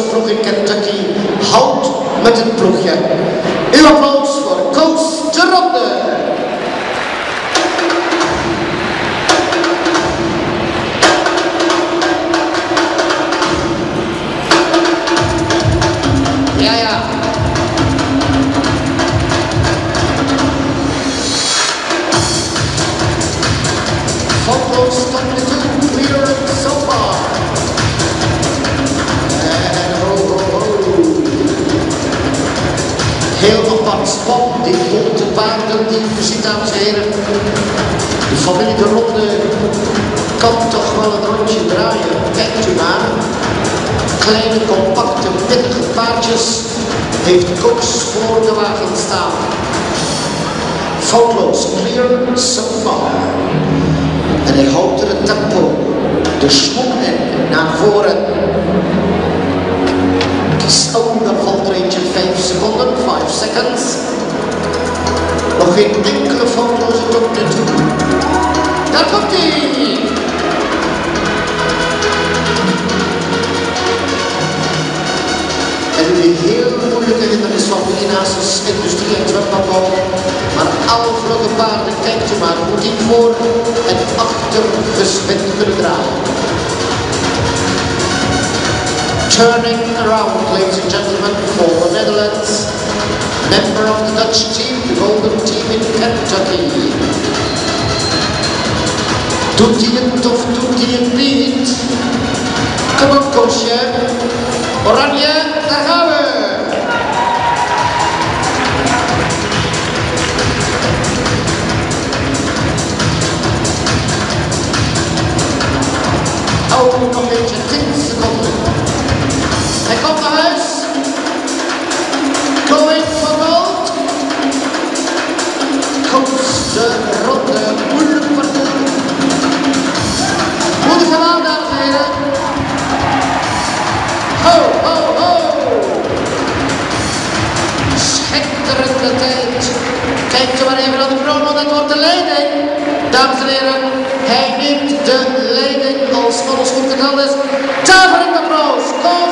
grootste ploeg in Kentucky houdt met het ploegje. Uw applaus voor Koos de Ronde. Ja, ja. Football stop the two, clear so far. En ho, ho, ho. Heel apart spot, die bonte paarden die u ziet, dames en heren. De familie de Ronde kan toch wel een rondje draaien, kijkt u maar. Kleine, compacte, pittige paardjes heeft Koos voor de wagen staan. Foto's clear so far. En hij houdt er het tempo, de schwung in, naar voren. Daar valt er eentje 5 seconden, 5 seconds. Nog geen enkele foto's tot nu toe. Daar komt hij! En een heel moeilijke hindernis van Pinasus Industrie en Zwembadbouw. Maar alle vlugge paarden, kijkt u maar, hoe die voor en achter gespind kunnen draaien. Turning around, ladies and gentlemen, for the Netherlands, member of the Dutch team, the Golden Team in Kentucky. Doet hij het of doet hij het niet? Kom op, Koosje. Oranje, daar gaan we! Oh, nog een beetje, 10 seconden. Hij komt naar huis. Going for gold. Koos de Ronde, moeilijk parcours. Moedig aan, dames en heren. Ho, ho, ho! Schitterende tijd. Kijkt u maar even naar de chrono, dat wordt de leiding. Dames en heren, hij neemt de leiding als alles goed gegaan is. Daverend applaus.